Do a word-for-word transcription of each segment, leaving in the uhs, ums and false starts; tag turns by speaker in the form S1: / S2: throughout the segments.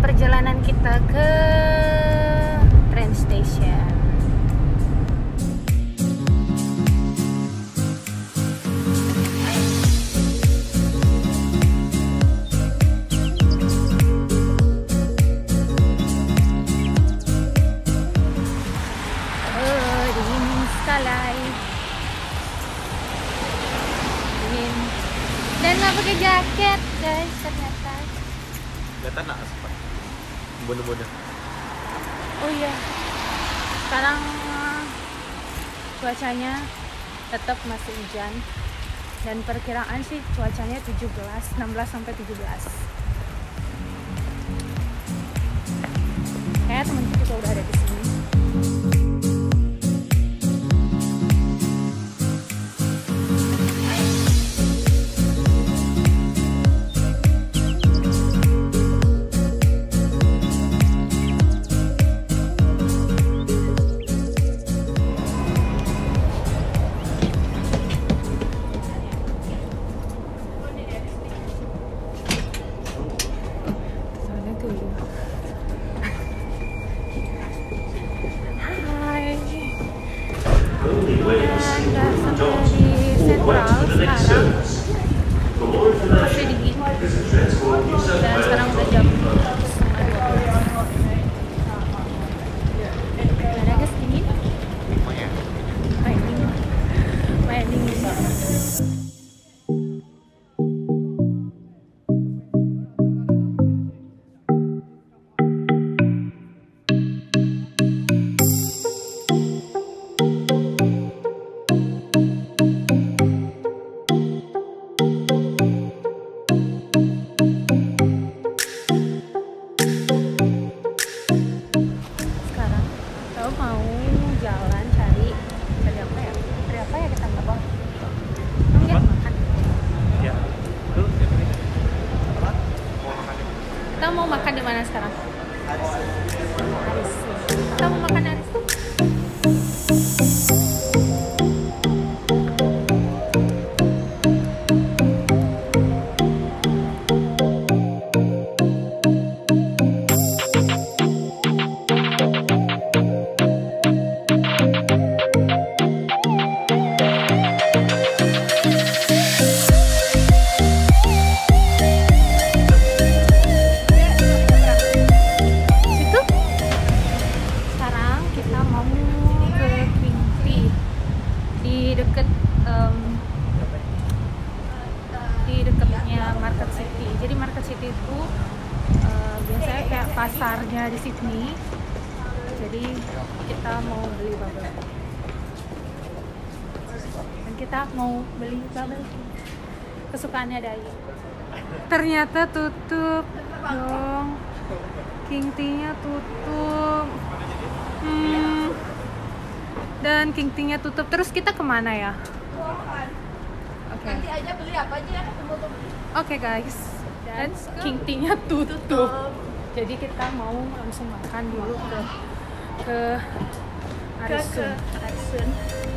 S1: perjalanan kita ke train station. Oh, dingin sekali. Dingin. Dan nggak pakai jaket, guys, ternyata.
S2: Kelihatan nggak asap? Bodoh-bodoh.
S1: Oh iya, sekarang cuacanya tetap masih hujan dan perkiraan sih cuacanya tujuh belas, enam belas sampai tujuh belas. Kayak temen juga udah ada di sini. Kita mau makan di mana sekarang? Aris. Kita mau makan Aris. Pasarnya di Sydney, jadi kita mau beli bubble dan kita mau beli bubble kesukaannya Dai. Ternyata tutup dong, King Tea-nya tutup, hmm. dan King Tea-nya tutup. Terus kita kemana ya? Oke. Okay.
S3: Nanti aja beli apa aja, oke
S1: okay, guys. Dan King Tea-nya tutup. tutup. Jadi kita mau langsung makan dulu ke ke Arisun.
S3: Ke Arisun.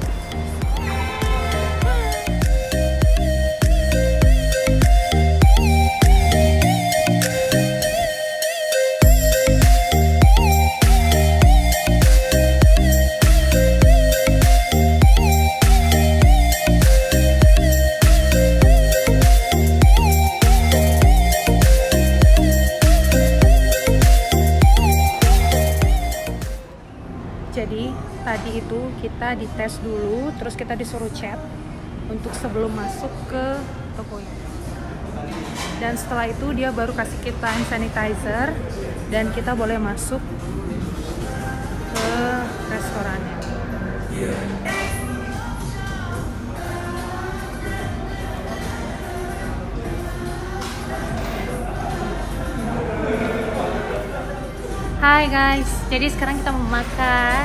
S1: Jadi tadi itu kita dites dulu, terus kita disuruh chat untuk sebelum masuk ke tokonya. Dan setelah itu dia baru kasih kita hand sanitizer dan kita boleh masuk ke restorannya. Hai guys, jadi sekarang kita mau makan.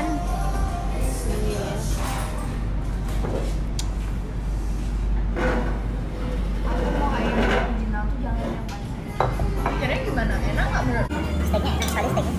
S3: Kira gimana? Enak nggak menurut?
S4: Steaknya enak sekali steaknya.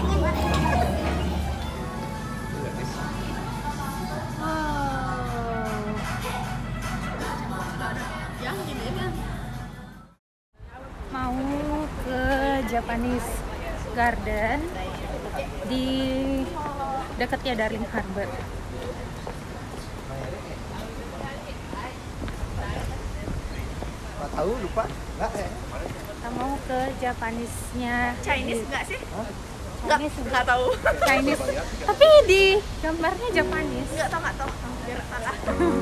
S3: Yang gini kan?
S1: Mau ke Japanese Garden di dekatnya Darling Harbour.
S2: Nggak tahu, lupa. Nggak ya?
S1: Kita mau ke Japanese-nya.
S3: Chinese nggak sih? Nggak,
S1: Chinese,
S3: nggak tahu.
S1: Chinese. Tapi di gambarnya Japanese.
S3: Nggak tahu, nggak tahu. Biar salah.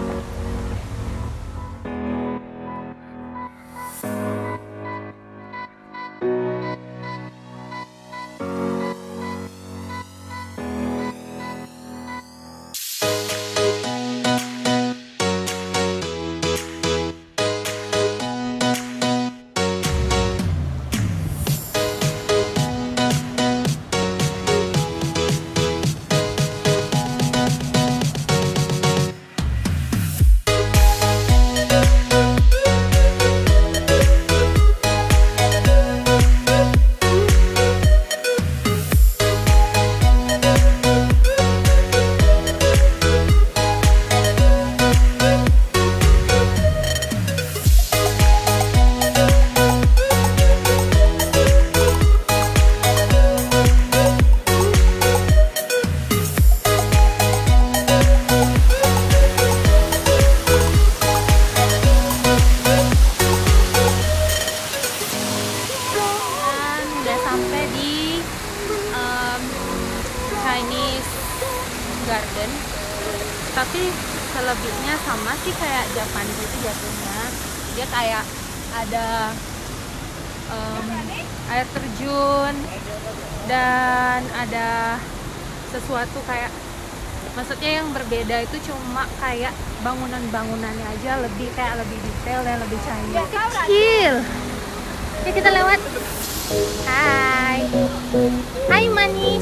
S1: Chinese Garden, tapi selebihnya sama sih kayak Japanese itu jatuhnya. Dia kayak ada um, air terjun dan ada sesuatu kayak, maksudnya yang berbeda itu cuma kayak bangunan-bangunannya aja lebih kayak lebih detail dan lebih Chinese. Kecil. Ya kita lewat. Hai. Hai manis.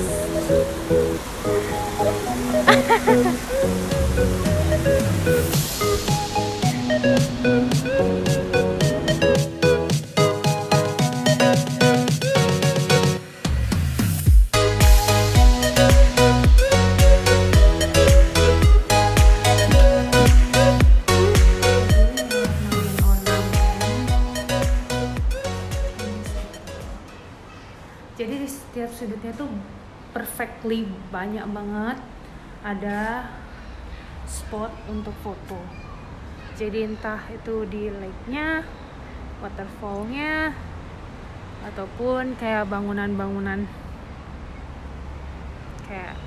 S1: Jadi di setiap sudutnya tuh perfectly banyak banget ada spot untuk foto. Jadi entah itu di lake-nya, waterfall-nya, ataupun kayak bangunan-bangunan kayak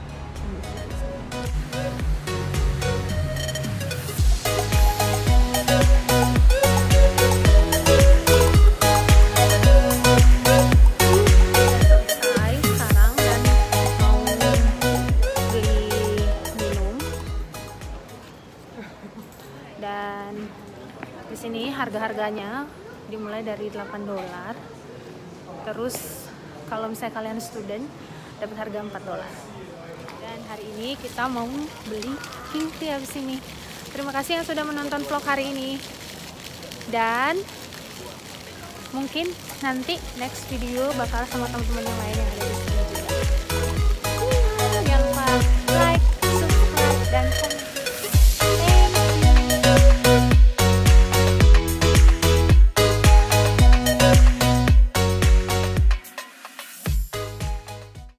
S1: sini harga-harganya dimulai dari delapan dolar. Terus kalau misalnya kalian student dapat harga empat dolar. Dan hari ini kita mau beli king tea habis ini. Terima kasih yang sudah menonton vlog hari ini. Dan mungkin nanti next video bakal sama teman-teman yang lain yang ada di sini juga.